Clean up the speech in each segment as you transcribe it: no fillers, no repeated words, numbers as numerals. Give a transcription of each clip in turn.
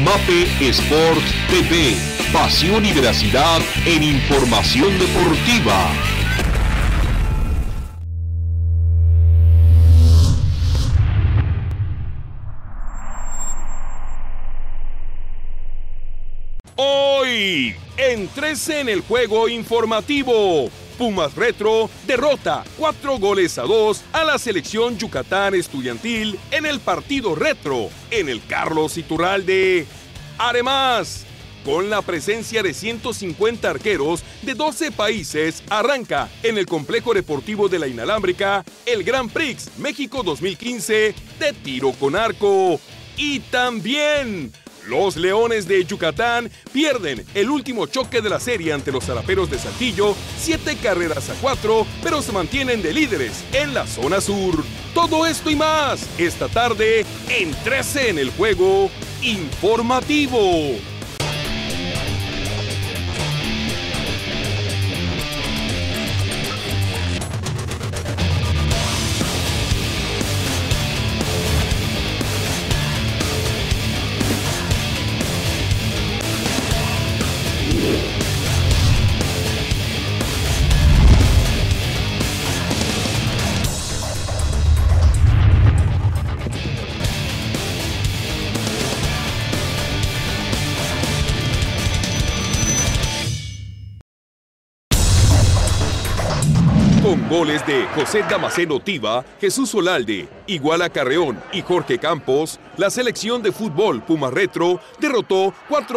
MAPE Sport TV, pasión y veracidad en información deportiva. Hoy, en 13 en el juego informativo, Pumas Retro derrota 4-2 a la selección Yucatán estudiantil en el partido retro en el Carlos Iturralde. Además, con la presencia de 150 arqueros de 12 países, arranca en el Complejo Deportivo de la Inalámbrica el Grand Prix México 2015 de tiro con arco. Y también los Leones de Yucatán pierden el último choque de la serie ante los Zaraperos de Saltillo, 7-4, pero se mantienen de líderes en la zona sur. Todo esto y más esta tarde en 13 en el juego informativo. Con goles de José Damasceno Tiva, Jesús Olalde, Iguala Carreón y Jorge Campos, la selección de fútbol Pumas Retro derrotó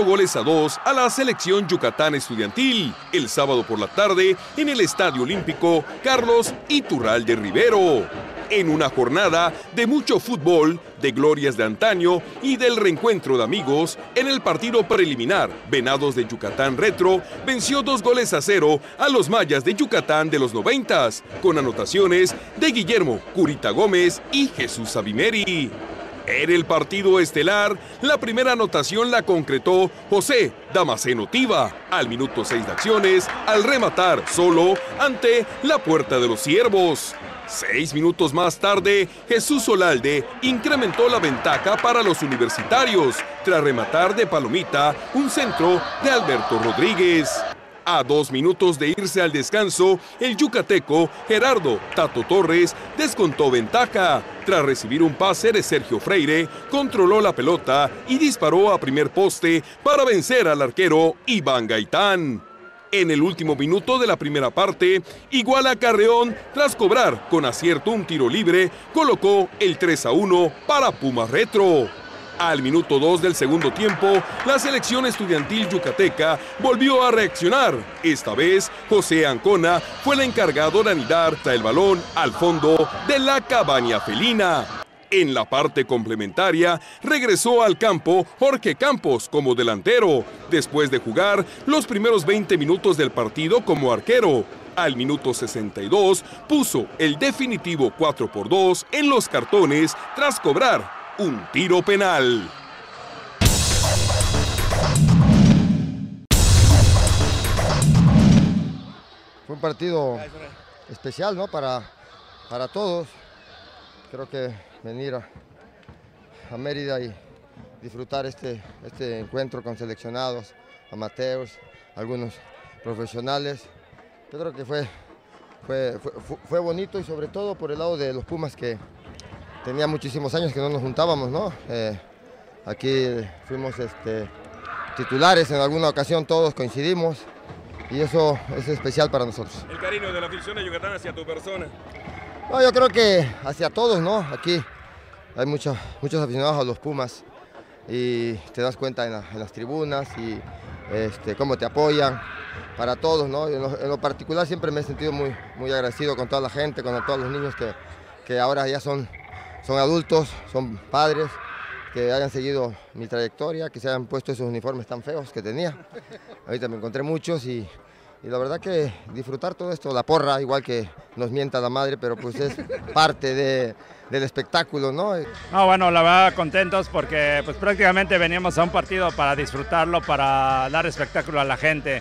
4-2 a la selección Yucatán estudiantil el sábado por la tarde en el Estadio Olímpico Carlos Iturralde Rivero. En una jornada de mucho fútbol, de glorias de antaño y del reencuentro de amigos, en el partido preliminar, Venados de Yucatán Retro venció 2-0 a los Mayas de Yucatán de los 90s, con anotaciones de Guillermo Curita Gómez y Jesús Abimeri. En el partido estelar, la primera anotación la concretó José Damasceno Tiva, al minuto 6 de acciones, al rematar solo ante la puerta de los Ciervos. 6 minutos más tarde, Jesús Olalde incrementó la ventaja para los universitarios, tras rematar de palomita un centro de Alberto Rodríguez. A 2 minutos de irse al descanso, el yucateco Gerardo Tato Torres descontó ventaja. Tras recibir un pase de Sergio Freire, controló la pelota y disparó a primer poste para vencer al arquero Iván Gaitán. En el último minuto de la primera parte, Iguala Carreón, tras cobrar con acierto un tiro libre, colocó el 3-1 para Pumas Retro. Al minuto 2 del segundo tiempo, la selección estudiantil yucateca volvió a reaccionar. Esta vez, José Ancona fue el encargado de anidar el balón al fondo de la cabaña felina. En la parte complementaria, regresó al campo Jorge Campos como delantero, después de jugar los primeros 20 minutos del partido como arquero. Al minuto 62, puso el definitivo 4-2 en los cartones tras cobrar un tiro penal. Fue un partido especial, ¿no? Para todos. Creo que venir a Mérida y disfrutar este encuentro con seleccionados, amateurs, algunos profesionales. Yo creo que fue bonito, y sobre todo por el lado de los Pumas, que tenía muchísimos años que no nos juntábamos, ¿no? Aquí fuimos titulares en alguna ocasión, todos coincidimos, y eso es especial para nosotros. El cariño de la afición de Yucatán hacia tu persona. No, yo creo que hacia todos, ¿no? Aquí hay muchos aficionados a los Pumas, y te das cuenta en las tribunas y cómo te apoyan, para todos, ¿no? En lo particular siempre me he sentido muy agradecido con toda la gente, con todos los niños que ahora ya son adultos, son padres, que hayan seguido mi trayectoria, que se hayan puesto esos uniformes tan feos que tenía. Ahorita me encontré muchos y la verdad que disfrutar todo esto, la porra, igual que nos mienta la madre, pero pues es parte del espectáculo, ¿no? No, bueno, la verdad contentos porque pues prácticamente veníamos a un partido para disfrutarlo, para dar espectáculo a la gente.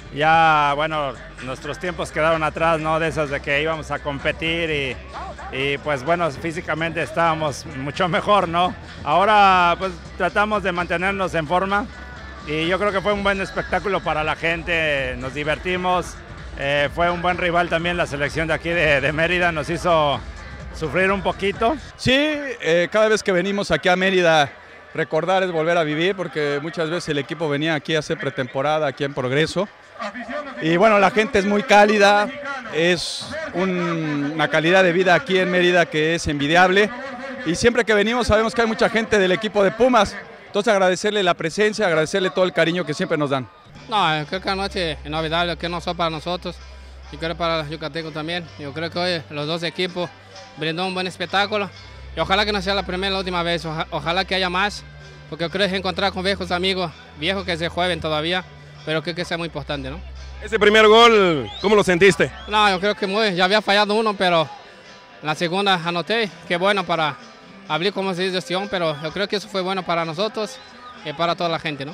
Ya, bueno, nuestros tiempos quedaron atrás, ¿no? De esos de que íbamos a competir y pues bueno, físicamente estábamos mucho mejor, ¿no? Ahora pues tratamos de mantenernos en forma y yo creo que fue un buen espectáculo para la gente, nos divertimos, fue un buen rival también la selección de aquí de Mérida, nos hizo sufrir un poquito. Sí, cada vez que venimos aquí a Mérida, recordar es volver a vivir, porque muchas veces el equipo venía aquí a hacer pretemporada, aquí en Progreso. Y bueno, la gente es muy cálida, es una calidad de vida aquí en Mérida que es envidiable. Y siempre que venimos sabemos que hay mucha gente del equipo de Pumas, entonces agradecerle la presencia, agradecerle todo el cariño que siempre nos dan. No, creo que anoche es inolvidable, que no solo para nosotros, y creo para los yucatecos también. Yo creo que hoy los dos equipos brindó un buen espectáculo y ojalá que no sea la primera y la última vez, ojalá que haya más, porque yo creo que encontrar con viejos amigos, viejos que se jueven todavía, pero creo que sea muy importante, ¿no? Ese primer gol, ¿cómo lo sentiste? No, yo creo que ya había fallado uno, pero en la segunda anoté, que bueno para abrir como se dice, pero yo creo que eso fue bueno para nosotros y para toda la gente, ¿no?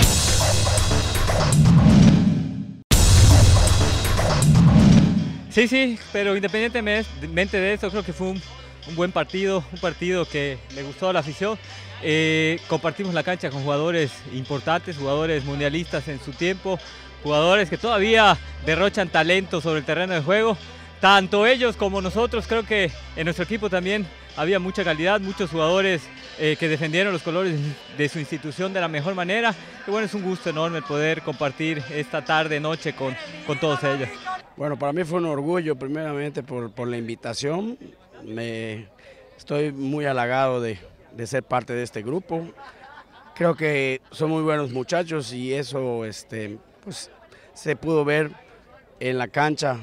Sí, pero independientemente de eso, creo que fue un buen partido, un partido que le gustó a la afición. Compartimos la cancha con jugadores importantes, jugadores mundialistas en su tiempo, jugadores que todavía derrochan talento sobre el terreno de juego. Tanto ellos como nosotros, creo que en nuestro equipo también había mucha calidad, muchos jugadores que defendieron los colores de su institución de la mejor manera. Y bueno, es un gusto enorme poder compartir esta tarde, noche con todos ellos. Bueno, para mí fue un orgullo, primeramente por la invitación. Estoy muy halagado de ser parte de este grupo. Creo que son muy buenos muchachos y eso pues, se pudo ver en la cancha,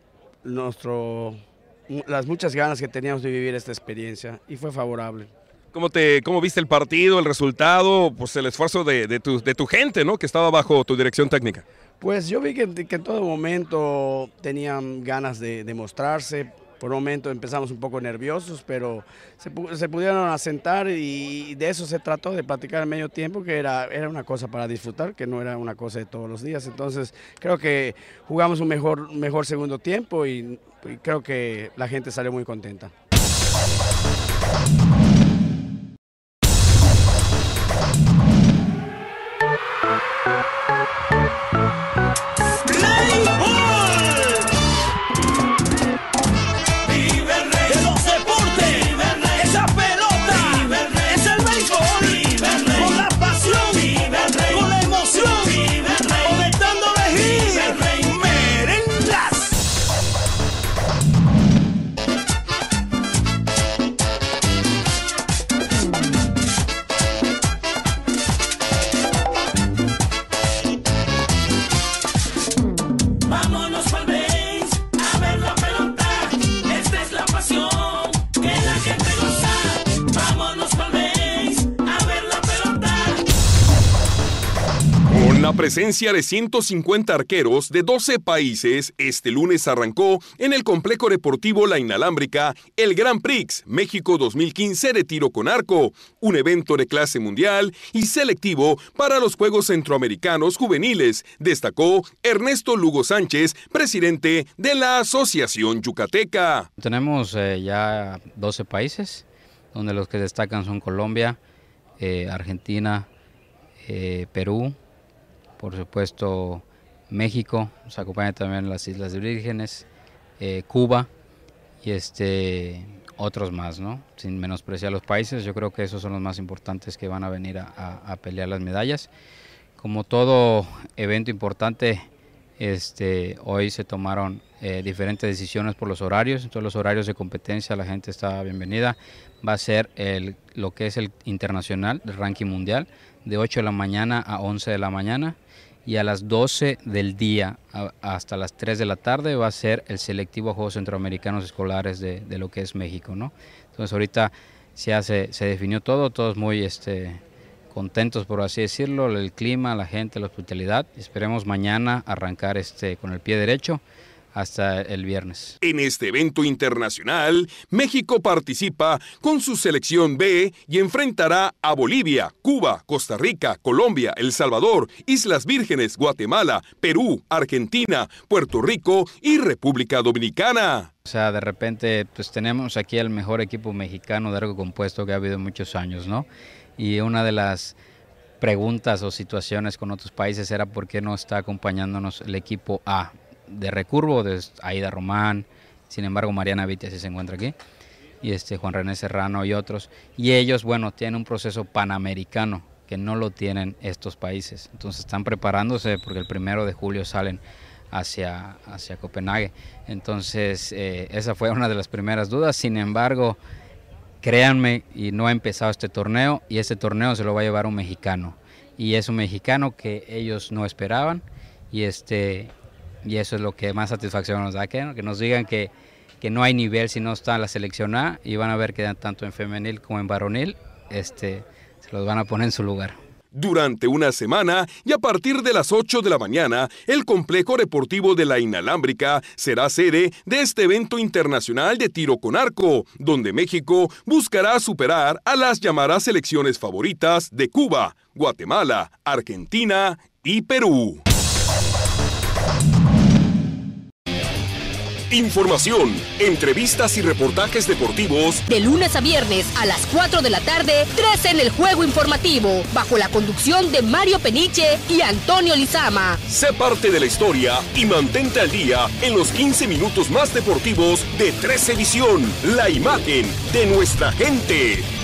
las muchas ganas que teníamos de vivir esta experiencia y fue favorable. ¿Cómo viste el partido, el resultado, pues el esfuerzo de tu gente, ¿no? Que estaba bajo tu dirección técnica? Pues yo vi que en todo momento tenían ganas de mostrarse. Por un momento empezamos un poco nerviosos, pero se pudieron asentar y de eso se trató, de platicar en medio tiempo, que era una cosa para disfrutar, que no era una cosa de todos los días. Entonces creo que jugamos un mejor segundo tiempo y creo que la gente salió muy contenta. La presencia de 150 arqueros de 12 países este lunes arrancó en el complejo deportivo La Inalámbrica el Grand Prix México 2015 de tiro con arco, un evento de clase mundial y selectivo para los Juegos Centroamericanos Juveniles, destacó Ernesto Lugo Sánchez, presidente de la Asociación Yucateca. Tenemos ya 12 países, donde los que destacan son Colombia, Argentina, Perú, por supuesto México, nos acompaña también las Islas Vírgenes, Cuba y otros más, ¿no? Sin menospreciar los países, yo creo que esos son los más importantes que van a venir a pelear las medallas. Como todo evento importante, hoy se tomaron diferentes decisiones por los horarios, entonces los horarios de competencia la gente está bienvenida. Va a ser lo que es el internacional, el ranking mundial, de 8 de la mañana a 11 de la mañana. Y a las 12 del día hasta las 3 de la tarde va a ser el selectivo a Juegos Centroamericanos Escolares de lo que es México, ¿no? Entonces ahorita se definió todo, todos muy contentos, por así decirlo, el clima, la gente, la hospitalidad. Esperemos mañana arrancar con el pie derecho hasta el viernes. En este evento internacional, México participa con su selección B y enfrentará a Bolivia, Cuba, Costa Rica, Colombia, El Salvador, Islas Vírgenes, Guatemala, Perú, Argentina, Puerto Rico y República Dominicana. O sea, de repente pues tenemos aquí el mejor equipo mexicano de largo compuesto que ha habido en muchos años, ¿no? Y una de las preguntas o situaciones con otros países era por qué no está acompañándonos el equipo A de recurvo, de Aida Román, sin embargo Mariana Vitti sí se encuentra aquí, y Juan René Serrano y otros, y ellos, bueno, tienen un proceso panamericano que no lo tienen estos países, entonces están preparándose porque el 1 de julio salen hacia Copenhague, entonces esa fue una de las primeras dudas. Sin embargo, créanme, y no ha empezado este torneo, y este torneo se lo va a llevar un mexicano, y es un mexicano que ellos no esperaban, y eso es lo que más satisfacción nos da, que nos digan que no hay nivel si no está la selección A, y van a ver que tanto en femenil como en varonil se los van a poner en su lugar. Durante una semana y a partir de las 8 de la mañana, el complejo deportivo de la Inalámbrica será sede de este evento internacional de tiro con arco, donde México buscará superar a las llamadas selecciones favoritas de Cuba, Guatemala, Argentina y Perú. Información, entrevistas y reportajes deportivos. De lunes a viernes a las 4 de la tarde, 3 en el Juego Informativo, bajo la conducción de Mario Peniche y Antonio Lizama. Sé parte de la historia y mantente al día en los 15 minutos más deportivos de 13 Edición, la imagen de nuestra gente.